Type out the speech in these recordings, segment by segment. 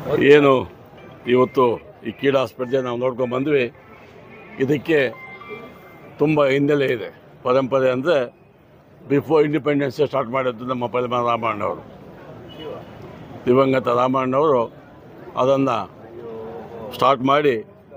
ಏನು ಇವತ್ತು ಈ ಕ್ರೀಡಾ ಸ್ಪರ್ಧೆ ನಾವು ನೋಡ್ಕೊಂಡು ಬಂದ್ವಿ. ಇದಕ್ಕೆ ತುಂಬ ಹಿನ್ನೆಲೆ ಇದೆ. ಪರಂಪರೆ ಅಂದರೆ ಬಿಫೋರ್ ಇಂಡಿಪೆಂಡೆನ್ಸ್ ಸ್ಟಾರ್ಟ್ ಮಾಡಿದ್ದು ನಮ್ಮ ಪರಮ ರಾಮಣ್ಣವರು, ದಿವಂಗತ ರಾಮಣ್ಣವರು ಅದನ್ನು ಸ್ಟಾರ್ಟ್ ಮಾಡಿ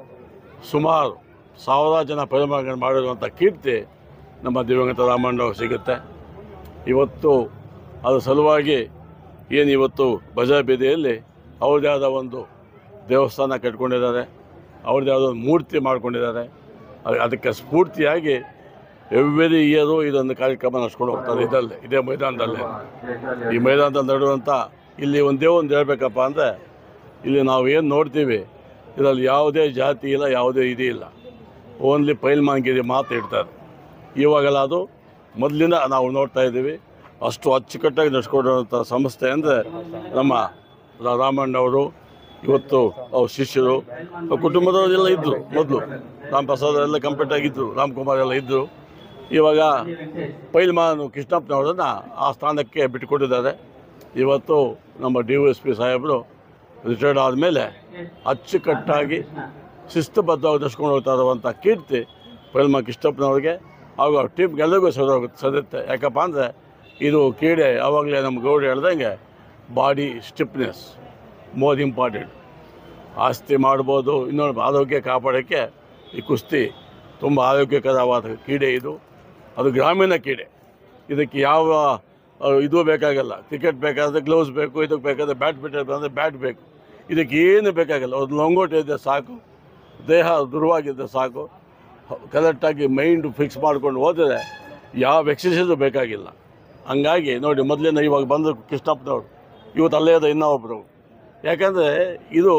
ಸುಮಾರು 1000 ಜನ ಪರಿಮಾಣ ಮಾಡಿರುವಂಥ ಕೀರ್ತಿ ನಮ್ಮ ದಿವಂಗತ ರಾಮಣ್ಣವ್ರು ಸಿಗುತ್ತೆ. ಇವತ್ತು ಅದರ ಸಲುವಾಗಿ ಏನು ಇವತ್ತು ಬಜಾರ್ ಬೀದಿಯಲ್ಲಿ ಅವ್ರದ್ದೇ ಆದ ಒಂದು ದೇವಸ್ಥಾನ ಕಟ್ಕೊಂಡಿದ್ದಾರೆ, ಅವ್ರದ್ದೇ ಆದ ಒಂದು ಮೂರ್ತಿ ಮಾಡ್ಕೊಂಡಿದ್ದಾರೆ. ಅದಕ್ಕೆ ಸ್ಫೂರ್ತಿಯಾಗಿ ಎವ್ರಿ ಇಯರು ಇದೊಂದು ಕಾರ್ಯಕ್ರಮ ನಡೆಸ್ಕೊಂಡು ಹೋಗ್ತಾರೆ. ಇದೇ ಮೈದಾನದಲ್ಲೇ. ಈ ಮೈದಾನದಲ್ಲಿ ನಡೆಯುವಂಥ ಇಲ್ಲಿ ಒಂದೇ ಒಂದು ಹೇಳಬೇಕಪ್ಪ ಅಂದರೆ, ಇಲ್ಲಿ ನಾವು ಏನು ನೋಡ್ತೀವಿ ಇದರಲ್ಲಿ ಯಾವುದೇ ಜಾತಿ ಇಲ್ಲ, ಯಾವುದೇ ಇಲ್ಲ. ಓನ್ಲಿ ಪೈಲ್ಮಾನ್ಗಿರಿ ಮಾತು ಇಡ್ತಾರೆ. ಇವಾಗೆಲ್ಲ ಅದು ಮೊದಲಿಂದ ನಾವು ನೋಡ್ತಾ ಇದ್ದೀವಿ. ಅಷ್ಟು ಅಚ್ಚುಕಟ್ಟಾಗಿ ನಡೆಸ್ಕೊಂಡಿರುವಂಥ ಸಂಸ್ಥೆ ಅಂದರೆ ನಮ್ಮ ರಾಮಣ್ಣವರು. ಇವತ್ತು ಅವ್ರ ಶಿಷ್ಯರು, ಕುಟುಂಬದವರೆಲ್ಲ ಇದ್ದರು. ಮೊದಲು ರಾಮ್ ಪ್ರಸಾದ್ ಎಲ್ಲ ಕಂಪ್ಲೀಟಾಗಿದ್ದರು, ರಾಮ್ಕುಮಾರ್ ಎಲ್ಲ ಇದ್ದರು. ಇವಾಗ ಪೈಲ್ಮಾನ್ ಕೃಷ್ಣಪ್ಪನವರನ್ನು ಆ ಸ್ಥಾನಕ್ಕೆ ಬಿಟ್ಟುಕೊಟ್ಟಿದ್ದಾರೆ. ಇವತ್ತು ನಮ್ಮ DSP ಸಾಹೇಬರು ರಿಟೈರ್ಡ್ ಆದಮೇಲೆ ಅಚ್ಚುಕಟ್ಟಾಗಿ ಶಿಸ್ತುಬದ್ಧವಾಗಿ ನಡೆಸ್ಕೊಂಡು ಹೋಗ್ತಾ ಇರುವಂಥ ಕೀರ್ತಿ ಪೈಲ್ಮಾನ್ ಕೃಷ್ಣಪ್ಪನವ್ರಿಗೆ ಹಾಗೂ ಅವ್ರ ಟೀಮ್ಗೆಲ್ಲರಿಗೂ ಸರುತ್ತೆ. ಯಾಕಪ್ಪ ಅಂದರೆ ಇದು ಕ್ರೀಡೆ ಯಾವಾಗಲೇ ನಮ್ಮ ಗೌಡ ಹೇಳ್ದಂಗೆ ಬಾಡಿ ಸ್ಟಿಫ್ನೆಸ್ ಮೋರ್ ಇಂಪಾರ್ಟೆಂಟ್. ಆಸ್ತಿ ಮಾಡ್ಬೋದು, ಇನ್ನೊಂದು ಆರೋಗ್ಯ ಕಾಪಾಡೋಕ್ಕೆ ಈ ಕುಸ್ತಿ ತುಂಬ ಆರೋಗ್ಯಕರವಾದ ಕ್ರೀಡೆ ಇದು. ಅದು ಗ್ರಾಮೀಣ ಕ್ರೀಡೆ. ಇದಕ್ಕೆ ಯಾವ ಇದು ಬೇಕಾಗಲ್ಲ. ಕ್ರಿಕೆಟ್ ಬೇಕಾದರೆ ಗ್ಲೌಸ್ ಬೇಕು, ಇದಕ್ಕೆ ಬೇಕಾದರೆ ಬ್ಯಾಟ್ ಬೇಕು. ಇದಕ್ಕೆ ಏನು ಬೇಕಾಗಲ್ಲ. ಒಂದು ಲಂಗೋಟ ಇದ್ದರೆ ಸಾಕು, ದೇಹ ದೃಢವಾಗಿದ್ದರೆ ಸಾಕು. ಕರೆಕ್ಟಾಗಿ ಮೈಂಡ್ ಫಿಕ್ಸ್ ಮಾಡ್ಕೊಂಡು ಹೋದರೆ ಯಾವ ಎಕ್ಸಸೈಸು ಬೇಕಾಗಿಲ್ಲ. ಹಂಗಾಗಿ ನೋಡಿ, ಮೊದಲಿಂದ ಇವಾಗ ಬಂದರು ಕೃಷ್ಣಪ್ಪನವರು, ಇವತ್ತು ಅಲ್ಲೇ ಇದೆ ಇನ್ನೊಬ್ಬರು. ಯಾಕಂದರೆ ಇದು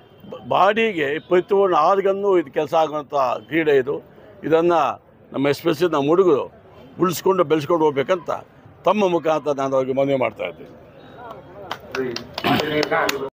ಬಾಡಿಗೆ ಪ್ರತಿಯೊಂದು ಆರ್ಗನ್ನು ಇದು ಕೆಲಸ ಆಗುವಂಥ ಕ್ರೀಡೆ ಇದು. ಇದನ್ನು ನಮ್ಮ ಎಸ್ಪೆಷಲಿ ನಮ್ಮ ಹುಡುಗರು ಉಳಿಸ್ಕೊಂಡು ಬೆಳೆಸ್ಕೊಂಡು ಹೋಗ್ಬೇಕಂತ ತಮ್ಮ ಮುಖಾಂತರ ನಾನು ಅವ್ರಿಗೆ ಮನವಿ ಮಾಡ್ತಾಯಿದ್ದೀನಿ.